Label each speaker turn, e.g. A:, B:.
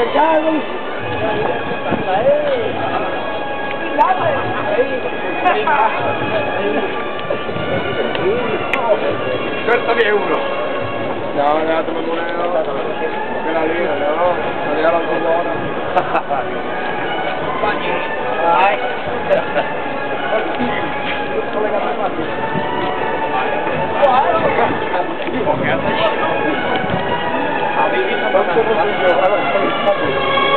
A: Questo è uno. No, è andato per moneta. Quella lì, no? Non era la buona. Dai. Avevi